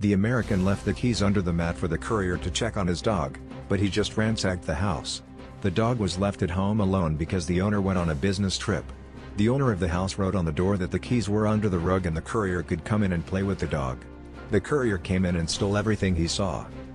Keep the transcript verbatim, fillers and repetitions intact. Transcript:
The American left the keys under the mat for the courier to check on his dog, but he just ransacked the house. The dog was left at home alone because the owner went on a business trip. The owner of the house wrote on the door that the keys were under the rug and the courier could come in and play with the dog. The courier came in and stole everything he saw.